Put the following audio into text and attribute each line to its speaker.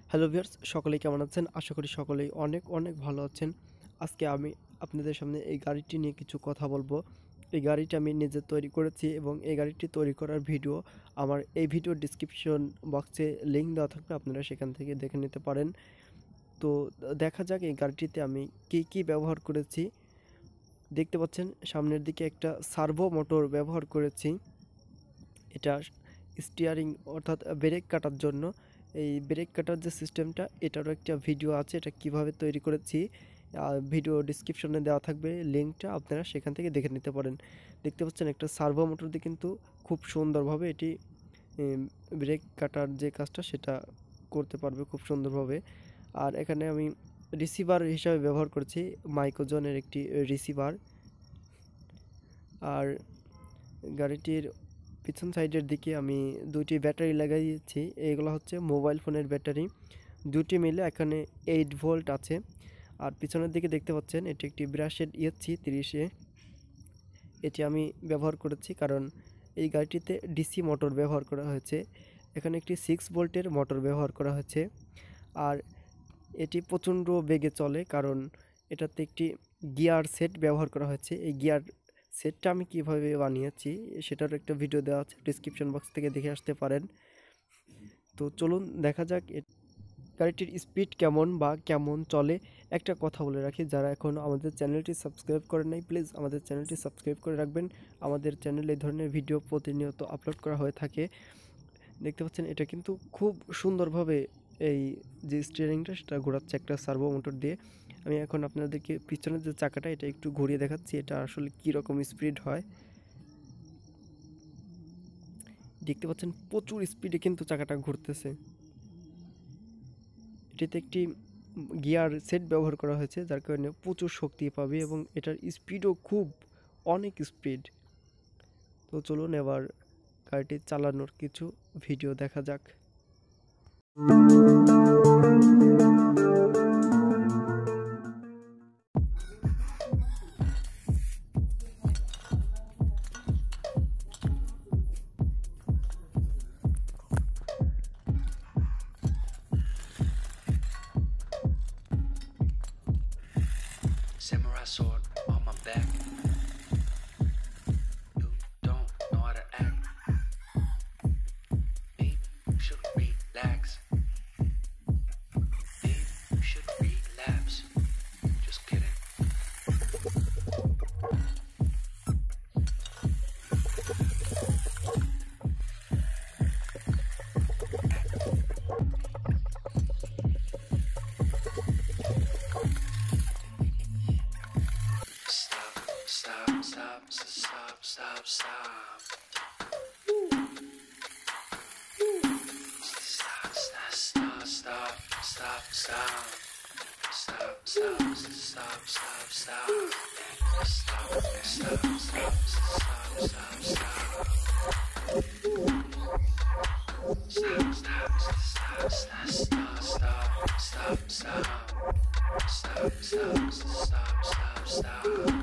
Speaker 1: Hello viewers, সকলেই কেমন আছেন? আশা করি সকলেই অনেক অনেক ভালো আছেন। আজকে আমি আপনাদের সামনে এই গাড়িটি নিয়ে কিছু কথা বলবো। এই গাড়িটি আমি নিজে তৈরি করেছি এবং এই গাড়িটি তৈরি করার ভিডিও আমার এই ভিডিওর ডেসক্রিপশন বক্সে লিঙ্ক দেওয়া থাকবে, আপনারা সেখান থেকে দেখে নিতে পারেন। তো দেখা যাক এই গাড়িটিতে আমি কি ব্যবহার করেছি। দেখতে পাচ্ছেন সামনের দিকে একটা সার্ভো মোটর ব্যবহার করেছি। এটা স্টিয়ারিং অর্থাৎ ব্রেক কাটার জন্য। এই ব্রেক কাটার যে সিস্টেমটা, এটারও একটা ভিডিও আছে, এটা কিভাবে তৈরি করেছি ভিডিও ডিসক্রিপশনে দেওয়া থাকবে লিঙ্কটা, আপনারা সেখান থেকে দেখে নিতে পারেন। দেখতে পাচ্ছেন একটা সার্ভো মোটর দিয়ে কিন্তু খুব সুন্দরভাবে এটি ব্রেক কাটার যে কাজটা সেটা করতে পারবে খুব সুন্দরভাবে। আর এখানে আমি রিসিভার হিসাবে ব্যবহার করেছি মাইক্রোজনের একটি রিসিভার। আর গাড়িটির পিছন সাইডের দিকে আমি দুটি ব্যাটারি লাগাইয়েছি। এইগুলো হচ্ছে মোবাইল ফোনের ব্যাটারি, দুটি মিলে এখানে 8 ভোল্ট আছে। আর পিছনের দিকে দেখতে পাচ্ছেন এটি একটি ব্রাশের ইয়েছি 30-এ, এটি আমি ব্যবহার করেছি কারণ এই গাড়িটিতে ডিসি মোটর ব্যবহার করা হয়েছে। এখানে একটি 6 ভোল্টের মোটর ব্যবহার করা হয়েছে। আর এটি প্রচণ্ড বেগে চলে কারণ এটাতে একটি গিয়ার সেট ব্যবহার করা হয়েছে। এই গিয়ার সেটটা আমি কিভাবে বানিয়েছি সেটার একটা ভিডিও দেওয়া আছে, ডিসক্রিপশন বক্স থেকে দেখে আসতে পারেন। তো চলুন দেখা যাক গাড়িটির স্পিড কেমন বা কেমন চলে। একটা কথা বলে রাখি, যারা এখন আমাদের চ্যানেলটি সাবস্ক্রাইব করেন নাই, প্লিজ আমাদের চ্যানেলটি সাবস্ক্রাইব করে রাখবেন। আমাদের চ্যানেলে এই ধরনের ভিডিও প্রতিনিয়ত আপলোড করা হয়ে থাকে। দেখতে পাচ্ছেন এটা কিন্তু খুব সুন্দরভাবে এই যে স্টিয়ারিংটা সেটা ঘোরাচ্ছে একটা সার্ভো মোটর দিয়ে। আমি এখন আপনাদেরকে পিছনের যে চাকাটা এটা একটু ঘুরিয়ে দেখাচ্ছি, এটা আসলে কীরকম স্পিড হয়। দেখতে পাচ্ছেন প্রচুর স্পিডে কিন্তু চাকাটা ঘুরতেছে। এটিতে একটি গিয়ার সেট ব্যবহার করা হয়েছে, যার কারণে প্রচুর শক্তি পাবে এবং এটার স্পিডও খুব অনেক স্পিড। তো চলুন এবার গাড়িটি চালানোর কিছু ভিডিও দেখা যাক।
Speaker 2: Samurai sword on my back. You don't know how to act. Maybe you should relax. Maybe you should relapse. Just kidding. Stop.